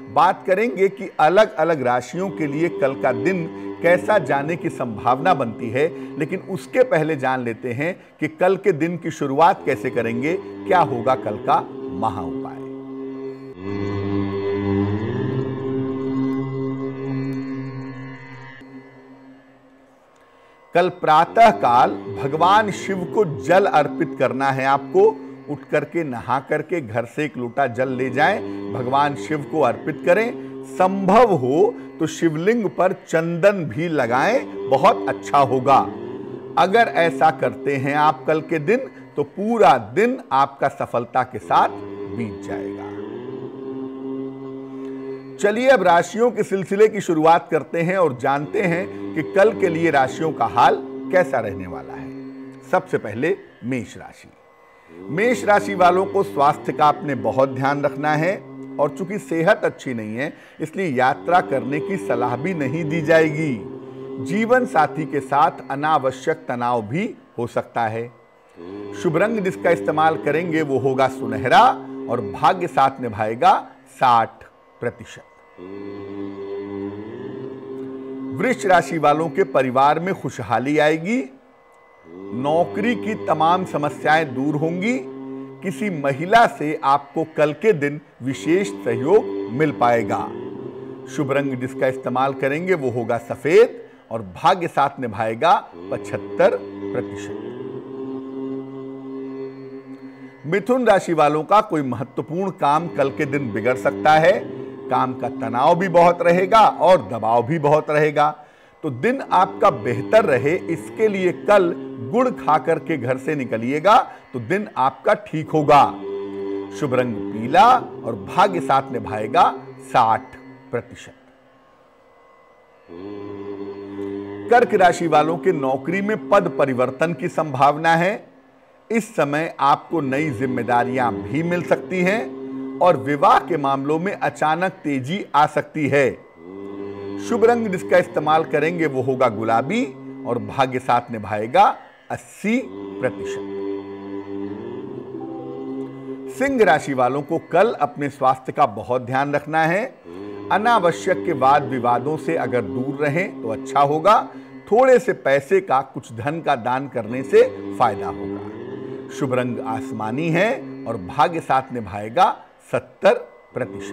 बात करेंगे कि अलग अलग राशियों के लिए कल का दिन कैसा जाने की संभावना बनती है, लेकिन उसके पहले जान लेते हैं कि कल के दिन की शुरुआत कैसे करेंगे, क्या होगा कल का महा उपाय। कल प्रातः काल भगवान शिव को जल अर्पित करना है। आपको उठ करके नहा करके घर से एक लोटा जल ले जाएं, भगवान शिव को अर्पित करें। संभव हो तो शिवलिंग पर चंदन भी लगाएं, बहुत अच्छा होगा। अगर ऐसा करते हैं आप कल के दिन तो पूरा दिन आपका सफलता के साथ बीत जाएगा। चलिए अब राशियों के सिलसिले की शुरुआत करते हैं और जानते हैं कि कल के लिए राशियों का हाल कैसा रहने वाला है। सबसे पहले मेष राशि। मेष राशि वालों को स्वास्थ्य का आपने बहुत ध्यान रखना है और चूंकि सेहत अच्छी नहीं है इसलिए यात्रा करने की सलाह भी नहीं दी जाएगी। जीवन साथी के साथ अनावश्यक तनाव भी हो सकता है। शुभ रंग जिसका इस्तेमाल करेंगे वो होगा सुनहरा और भाग्य साथ निभाएगा 60%। वृष राशि वालों के परिवार में खुशहाली आएगी। नौकरी की तमाम समस्याएं दूर होंगी। किसी महिला से आपको कल के दिन विशेष सहयोग मिल पाएगा। शुभ रंग जिसका इस्तेमाल करेंगे वो होगा सफेद और भाग्य साथ निभाएगा 75%। मिथुन राशि वालों का कोई महत्वपूर्ण काम कल के दिन बिगड़ सकता है। काम का तनाव भी बहुत रहेगा और दबाव भी बहुत रहेगा, तो दिन आपका बेहतर रहे इसके लिए कल गुड़ खा करके घर से निकलिएगा तो दिन आपका ठीक होगा। शुभ रंग पीला और भाग्य साथ निभाएगा 60%। कर्क राशि वालों के नौकरी में पद परिवर्तन की संभावना है। इस समय आपको नई जिम्मेदारियां भी मिल सकती हैं और विवाह के मामलों में अचानक तेजी आ सकती है। शुभ रंग जिसका इस्तेमाल करेंगे वो होगा गुलाबी और भाग्य साथ निभाएगा 80%। सिंह राशि वालों को कल अपने स्वास्थ्य का बहुत ध्यान रखना है। अनावश्यक के वाद विवादों से अगर दूर रहें तो अच्छा होगा। थोड़े से पैसे का कुछ धन का दान करने से फायदा होगा। शुभ रंग आसमानी है और भाग्य साथ निभाएगा 70%।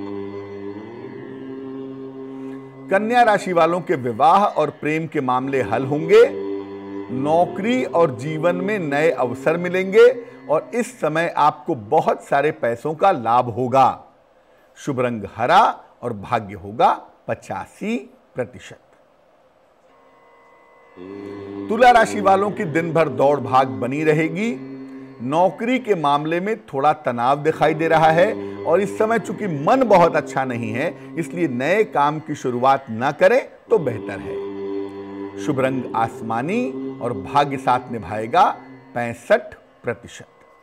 कन्या राशि वालों के विवाह और प्रेम के मामले हल होंगे। नौकरी और जीवन में नए अवसर मिलेंगे और इस समय आपको बहुत सारे पैसों का लाभ होगा। शुभ रंग हरा और भाग्य होगा 85%। तुला राशि वालों की दिन भर दौड़ भाग बनी रहेगी। नौकरी के मामले में थोड़ा तनाव दिखाई दे रहा है और इस समय चूंकि मन बहुत अच्छा नहीं है इसलिए नए काम की शुरुआत न करें तो बेहतर है। शुभ रंग आसमानी और भाग्य साथ निभाएगा 65%।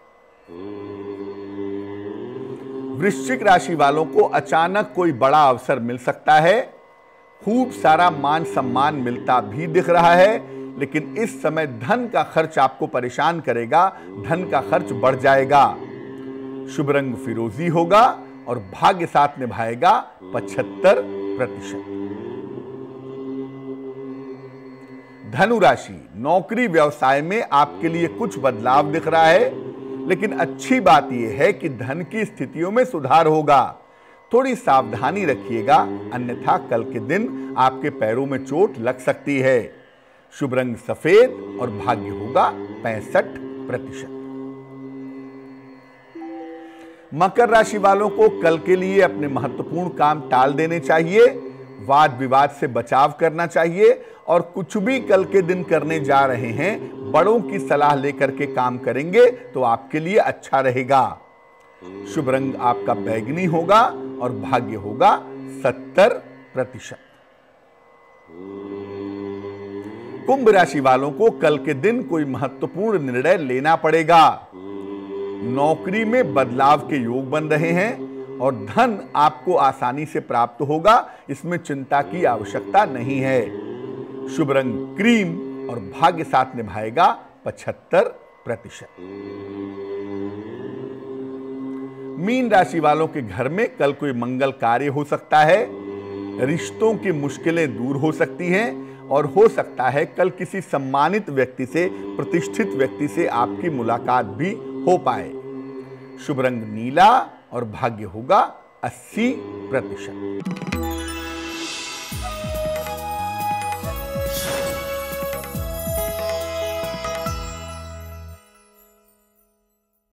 वृश्चिक राशि वालों को अचानक कोई बड़ा अवसर मिल सकता है। खूब सारा मान सम्मान मिलता भी दिख रहा है, लेकिन इस समय धन का खर्च आपको परेशान करेगा। धन का खर्च बढ़ जाएगा। शुभ रंग फिरोजी होगा और भाग्य साथ निभाएगा 75%। धनु राशि, नौकरी व्यवसाय में आपके लिए कुछ बदलाव दिख रहा है, लेकिन अच्छी बात यह है कि धन की स्थितियों में सुधार होगा। थोड़ी सावधानी रखिएगा, अन्यथा कल के दिन आपके पैरों में चोट लग सकती है। शुभ रंग सफेद और भाग्य होगा 65%। मकर राशि वालों को कल के लिए अपने महत्वपूर्ण काम टाल देने चाहिए। वाद विवाद से बचाव करना चाहिए और कुछ भी कल के दिन करने जा रहे हैं बड़ों की सलाह लेकर के काम करेंगे तो आपके लिए अच्छा रहेगा। शुभ रंग आपका बैंगनी होगा और भाग्य होगा 70%। कुंभ राशि वालों को कल के दिन कोई महत्वपूर्ण निर्णय लेना पड़ेगा। नौकरी में बदलाव के योग बन रहे हैं और धन आपको आसानी से प्राप्त होगा, इसमें चिंता की आवश्यकता नहीं है। शुभ रंग क्रीम और भाग्य साथ निभाएगा 75%। मीन राशि वालों के घर में कल कोई मंगल कार्य हो सकता है। रिश्तों की मुश्किलें दूर हो सकती हैं और हो सकता है कल किसी सम्मानित व्यक्ति से, प्रतिष्ठित व्यक्ति से आपकी मुलाकात भी हो पाए। शुभ रंग नीला और भाग्य होगा 80%।